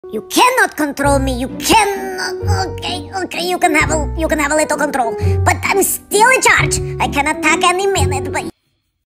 You cannot control me. You cannot. Okay. You can have a little control, but I'm still in charge. I can attack any minute, but